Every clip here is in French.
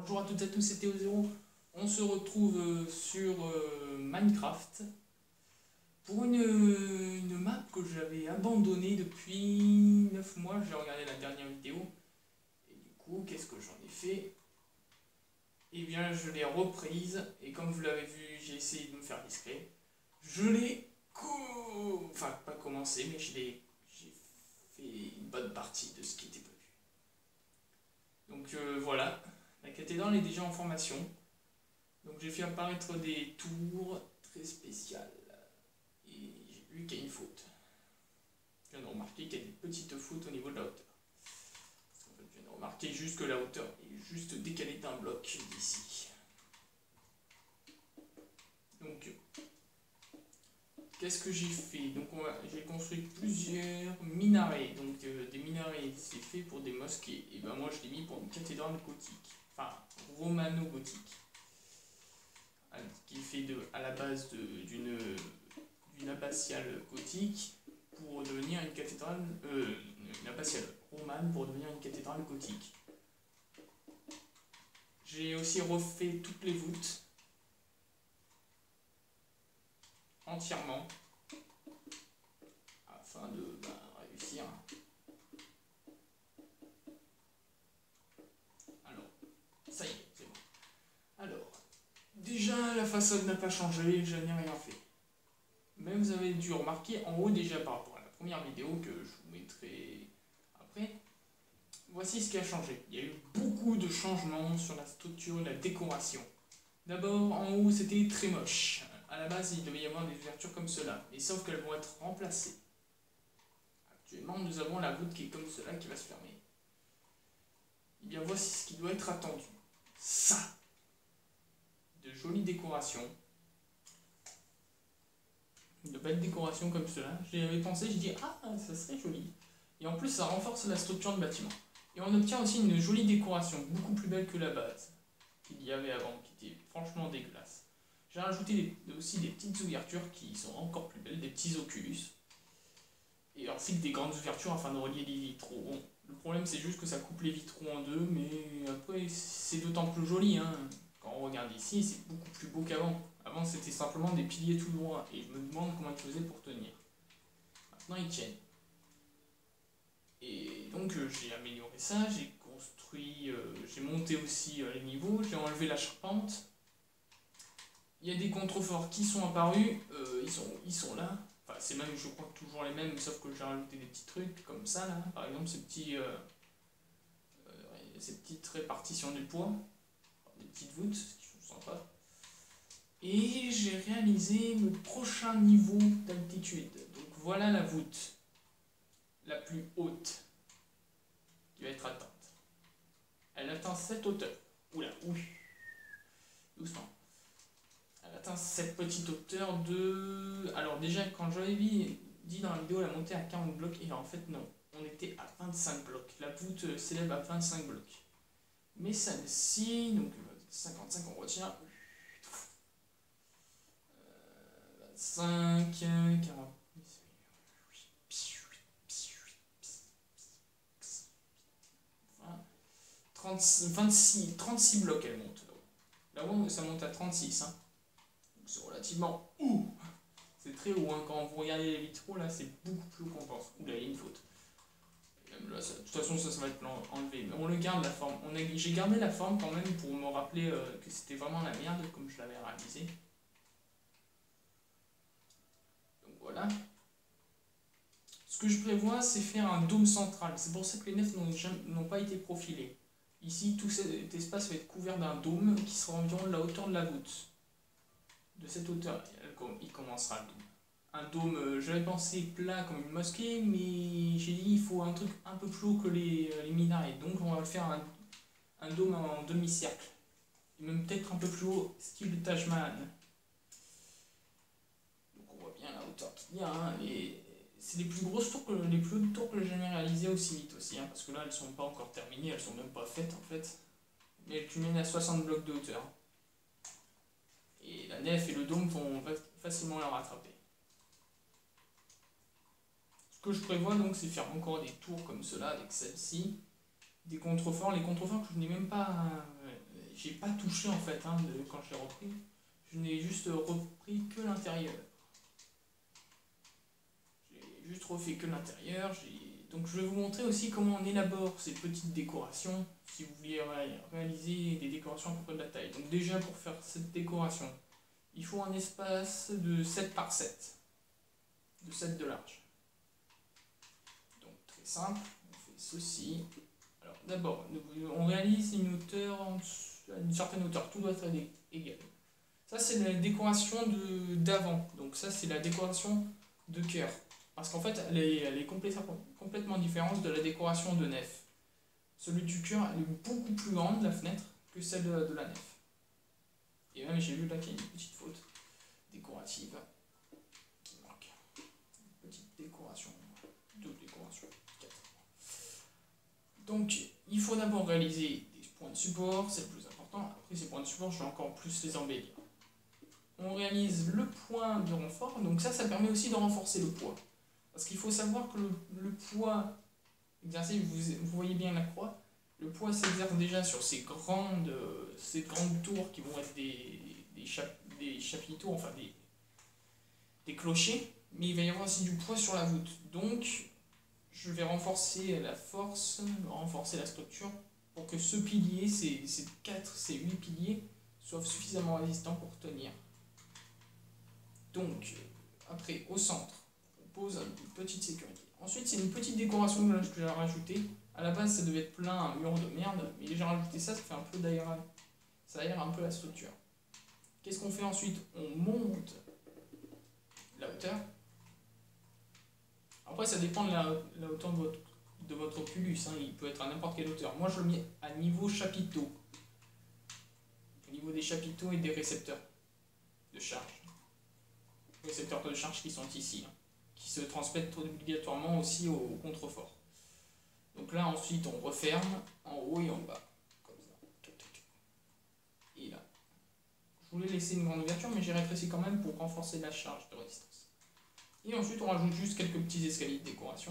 Bonjour à toutes et à tous, c'était Théo0. On se retrouve sur Minecraft pour une map que j'avais abandonnée depuis 9 mois. J'ai regardé la dernière vidéo et du coup, qu'est-ce que j'en ai fait? Eh bien, je l'ai reprise et comme vous l'avez vu, j'ai essayé de me faire discret. Je l'ai enfin pas commencé, mais j'ai fait une bonne partie de ce qui était prévu. Donc voilà, la cathédrale est déjà en formation. Donc j'ai fait apparaître des tours très spéciales. Et j'ai vu qu'il y a une faute. Je viens de remarquer qu'il y a des petites fautes au niveau de la hauteur. Parce qu'en fait, je viens de remarquer juste que la hauteur est juste décalée d'un bloc d'ici. Donc, qu'est-ce que j'ai fait? Donc j'ai construit plusieurs minarets. Donc des minarets, c'est fait pour des mosquées. Et ben moi je l'ai mis pour une cathédrale gothique. Enfin, romano-gothique. Qui est fait à la base d'une abbatiale gothique pour devenir une cathédrale, une abbatiale romane pour devenir une cathédrale gothique. J'ai aussi refait toutes les voûtes entièrement afin de réussir. Alors, ça y est, c'est bon. Alors, déjà la façade n'a pas changé, je n'ai rien fait. Mais vous avez dû remarquer en haut déjà par rapport à la première vidéo que je vous mettrai après. Voici ce qui a changé. Il y a eu beaucoup de changements sur la structure et la décoration. D'abord, en haut, c'était très moche. À la base, il devait y avoir des ouvertures comme cela, mais sauf qu'elles vont être remplacées. Actuellement, nous avons la voûte qui est comme cela, qui va se fermer. Et bien, voici ce qui doit être attendu. Ça! De jolies décorations. De belles décorations comme cela. J'y avais pensé, je dis ah, ça serait joli. Et en plus, ça renforce la structure du bâtiment. Et on obtient aussi une jolie décoration, beaucoup plus belle que la base qu'il y avait avant, qui était franchement dégueulasse. J'ai rajouté aussi des petites ouvertures qui sont encore plus belles, des petits oculus. Et ainsi que des grandes ouvertures afin de relier les vitraux. Bon, le problème c'est juste que ça coupe les vitraux en deux, mais après c'est d'autant plus joli. Hein. Quand on regarde ici, c'est beaucoup plus beau qu'avant. Avant c'était simplement des piliers tout droits, et je me demande comment ils faisaient pour tenir. Maintenant ils tiennent. Et donc j'ai amélioré ça, j'ai construit, j'ai monté aussi les niveaux, j'ai enlevé la charpente. Il y a des contreforts qui sont apparus, ils sont là. Enfin c'est même je crois toujours les mêmes, sauf que j'ai rajouté des petits trucs comme ça là. Par exemple ces petites répartitions du poids, des petites voûtes qui sont sympas. Et j'ai réalisé le prochain niveau d'altitude. Donc voilà la voûte la plus haute qui va être atteinte. Elle atteint cette hauteur. Oula, oui. Doucement. Elle atteint cette petite hauteur de... Alors déjà, quand j'avais dit dans la vidéo, la montée à 40 blocs, et en fait non. On était à 25 blocs. La voûte s'élève à 25 blocs. Mais celle-ci, donc 55 on retient. 25, 40... 36 blocs elle monte. Là-haut, ça monte à 36. Hein. C'est relativement haut. C'est très haut. Hein. Quand vous regardez les vitraux, là, c'est beaucoup plus haut qu'on pense. Oula, il y a une faute. Même là, de toute façon, ça va être enlevé. Mais on le garde la forme. J'ai gardé la forme quand même pour me rappeler que c'était vraiment la merde, comme je l'avais réalisé. Donc voilà. Ce que je prévois, c'est faire un dôme central. C'est pour ça que les nefs n'ont pas été profilées. Ici, tout cet espace va être couvert d'un dôme qui sera environ de la hauteur de la voûte. De cette hauteur, il commencera le dôme. Un dôme, j'avais pensé plat comme une mosquée, mais j'ai dit il faut un truc un peu plus haut que les minarets. Donc on va faire un dôme en demi-cercle. Et même peut-être un peu plus haut, style Taj Mahal. Donc on voit bien la hauteur qu'il y a. Hein, c'est les plus grosses tours, les plus hautes tours que j'ai jamais réalisées aussi vite aussi, hein, parce que là elles sont pas encore terminées, elles sont même pas faites en fait. Mais elles culminent à 60 blocs de hauteur. Et la nef et le dôme vont facilement la rattraper. Ce que je prévois donc c'est faire encore des tours comme cela avec celle-ci. Des contreforts, les contreforts que je n'ai même pas... j'ai pas touché en fait hein, quand je l'ai repris. Je n'ai juste repris que l'intérieur. J'ai juste refait que l'intérieur. Donc je vais vous montrer aussi comment on élabore ces petites décorations si vous voulez réaliser des décorations à peu près de la taille. Donc déjà pour faire cette décoration, il faut un espace de 7 par 7, de 7 de large. Donc très simple, on fait ceci. Alors d'abord, on réalise une hauteur, à une certaine hauteur, tout doit être égal. Ça c'est la décoration d'avant, donc ça c'est la décoration de cœur. Parce qu'en fait, elle est complètement différente de la décoration de nef. Celui du cœur, elle est beaucoup plus grande, la fenêtre, que celle de la nef. Et même, j'ai vu là qu'il y a une petite faute décorative qui manque. Une petite décoration, deux décorations, 4. Donc, il faut d'abord réaliser des points de support, c'est le plus important. Après, ces points de support, je vais encore plus les embellir. On réalise le point de renfort, donc ça permet aussi de renforcer le poids. Parce qu'il faut savoir que le poids exercé, vous voyez bien la croix, le poids s'exerce déjà sur ces grandes tours qui vont être des chapiteaux, enfin des clochers, mais il va y avoir aussi du poids sur la voûte. Donc, je vais renforcer la force, renforcer la structure pour que ce pilier, ces 8 piliers, soient suffisamment résistants pour tenir. Donc, après, au centre, on pose une petite sécurité. Ensuite, c'est une petite décoration que j'ai rajoutée. À la base, ça devait être plein, un mur de merde, mais j'ai rajouté ça fait un peu d'aération. Ça aère un peu la structure. Qu'est-ce qu'on fait ensuite? On monte la hauteur. Après, ça dépend de la hauteur de votre Oculus. Hein. Il peut être à n'importe quelle hauteur. Moi, je le mets à niveau chapiteau. Au niveau des chapiteaux et des récepteurs de charge. Les récepteurs de charge qui sont ici. Hein, qui se transmettent obligatoirement aussi au contrefort. Donc là, ensuite, on referme en haut et en bas. Comme ça. Et là. Je voulais laisser une grande ouverture, mais j'ai rétréci quand même pour renforcer la charge de résistance. Et ensuite, on rajoute juste quelques petits escaliers de décoration.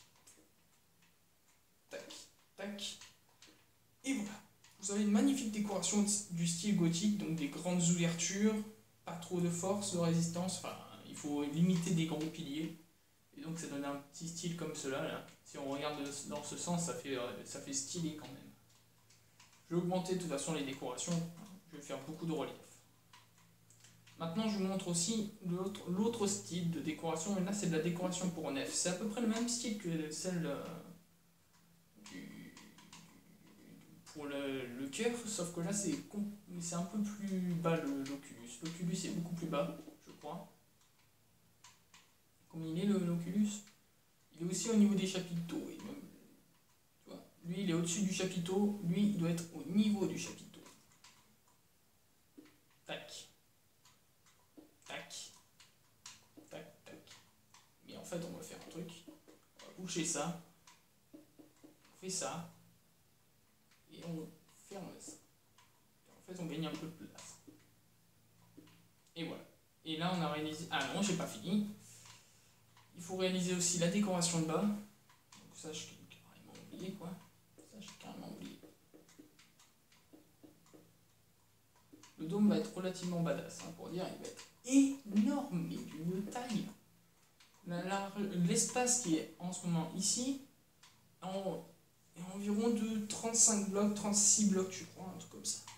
Tac, tac. Et voilà. Vous avez une magnifique décoration du style gothique, donc des grandes ouvertures, pas trop de force, de résistance. Enfin, il faut limiter des gros piliers. Et donc, ça donne un petit style comme cela. Là. Si on regarde dans ce sens, ça fait stylé quand même. Je vais augmenter de toute façon les décorations. Je vais faire beaucoup de relief. Maintenant, je vous montre aussi l'autre style de décoration. Et là, c'est de la décoration pour nef. C'est à peu près le même style que celle pour le cœur, sauf que là, c'est un peu plus bas l'Oculus. L'Oculus est beaucoup plus bas, je crois. Comme il est l'Oculus, il est aussi au niveau des chapiteaux. Et même, tu vois, lui, il est au-dessus du chapiteau. Lui, il doit être au niveau du chapiteau. Tac. Tac. Tac, tac. Mais en fait, on va faire un truc. On va boucher ça. On fait ça. Et on ferme ça. Et en fait, on gagne un peu de place. Et voilà. Et là, on a réalisé... Ah non, j'ai pas fini. Il faut réaliser aussi la décoration de bas. Donc ça, je l'ai carrément oublié, quoi. Ça, j'ai carrément oublié. Le dôme va être relativement badass, hein, pour dire, il va être énorme, mais d'une taille. L'espace qui est en ce moment ici est environ de 35 blocs, 36 blocs, je crois, un truc comme ça.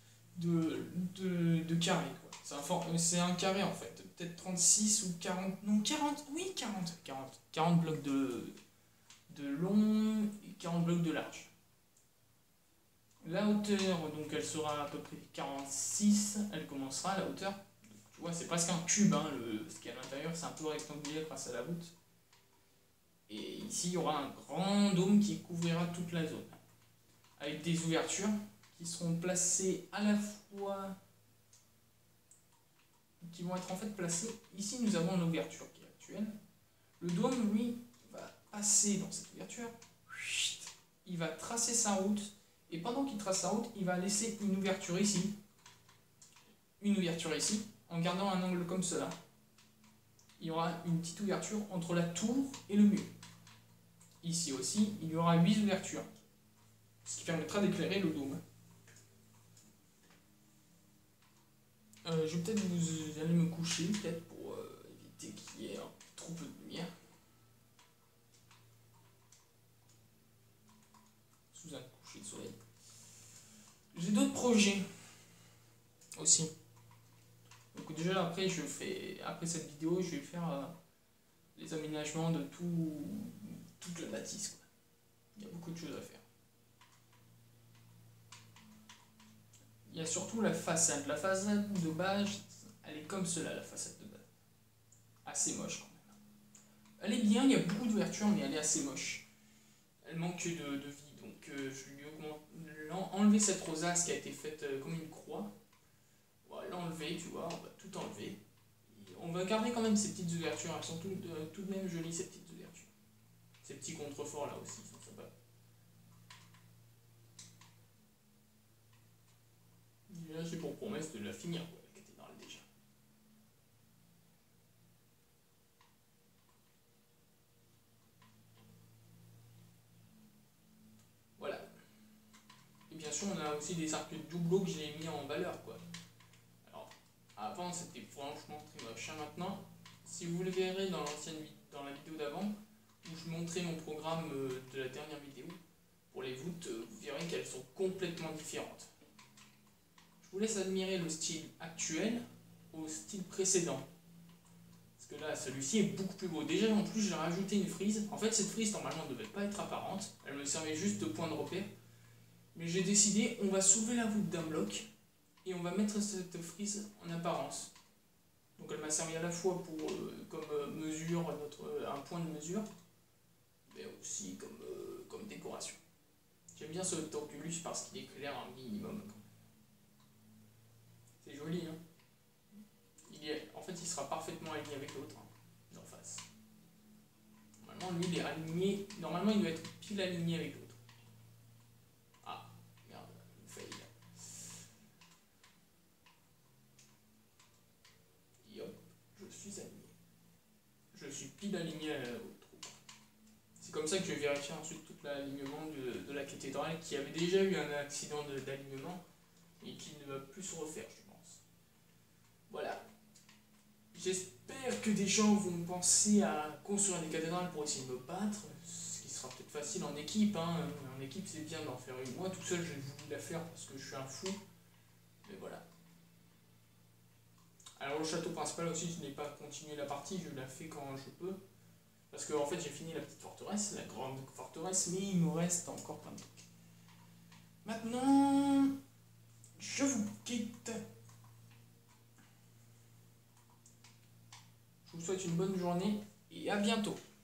De carré, quoi. C'est un carré en fait. Peut-être 36 ou 40. Non, 40. Oui, 40. 40 blocs de long et 40 blocs de large. La hauteur, donc elle sera à peu près 46. Elle commencera à la hauteur. Tu vois, c'est presque un cube. Hein, ce qu'il y a à l'intérieur, c'est un peu rectangulaire grâce à la voûte. Et ici, il y aura un grand dôme qui couvrira toute la zone. Avec des ouvertures qui seront placées à la fois... qui vont être en fait placées... Ici, nous avons l'ouverture qui est actuelle. Le dôme, lui, va passer dans cette ouverture. Il va tracer sa route. Et pendant qu'il trace sa route, il va laisser une ouverture ici. Une ouverture ici. En gardant un angle comme cela. Il y aura une petite ouverture entre la tour et le mur. Ici aussi, il y aura 8 ouvertures. Ce qui permettra d'éclairer le dôme. je vais peut-être vous aller me coucher, peut-être pour éviter qu'il y ait trop peu de lumière. Sous un coucher de soleil. J'ai d'autres projets aussi. Donc déjà après après cette vidéo, je vais faire les aménagements de toute la bâtisse, quoi. Il y a beaucoup de choses à faire. Il y a surtout la façade. La façade de base, elle est comme cela, la façade de base. Assez moche quand même. Elle est bien, il y a beaucoup d'ouvertures, mais elle est assez moche. Elle manque de vie, donc je lui ai enlevé cette rosace qui a été faite comme une croix. On va l'enlever, tu vois, on va tout enlever. Et on va garder quand même ces petites ouvertures, elles sont tout de même jolies ces petites ouvertures. Ces petits contreforts là aussi, sont sympas. Déjà, j'ai pour promesse de la finir, quoi, la cathédrale déjà. Voilà. Et bien sûr, on a aussi des arcs de doubleaux que j'ai mis en valeur, quoi. Alors, avant, c'était franchement très moche. Maintenant, si vous le verrez dans la vidéo d'avant, où je montrais mon programme de la dernière vidéo, pour les voûtes, vous verrez qu'elles sont complètement différentes. Je vous laisse admirer le style actuel au style précédent. Parce que là, celui-ci est beaucoup plus beau. Déjà, en plus, j'ai rajouté une frise. En fait, cette frise, normalement, ne devait pas être apparente. Elle me servait juste de point de repère. Mais j'ai décidé, on va soulever la voûte d'un bloc et on va mettre cette frise en apparence. Donc elle m'a servi à la fois pour comme mesure, un point de mesure, mais aussi comme décoration. J'aime bien ce Torculus parce qu'il éclaire un minimum. C'est joli, hein. En fait, il sera parfaitement aligné avec l'autre, hein, d'en face. Normalement, lui, il est aligné. Normalement, il doit être pile aligné avec l'autre. Ah, merde, il failli là. Et hop, je suis aligné. Je suis pile aligné au trou. C'est comme ça que je vais vérifier ensuite tout l'alignement de la cathédrale qui avait déjà eu un accident d'alignement et qui ne va plus se refaire, je pense. Voilà. J'espère que des gens vont penser à construire des cathédrales pour essayer de me battre, ce qui sera peut-être facile en équipe, hein. En équipe c'est bien d'en faire une. Moi tout seul j'ai voulu la faire parce que je suis un fou, mais voilà. Alors le château principal aussi, je n'ai pas continué la partie, je la fais quand je peux. Parce que en fait j'ai fini la petite forteresse, la grande forteresse, mais il me reste encore plein de trucs. Maintenant, je vous quitte. Je vous souhaite une bonne journée et à bientôt.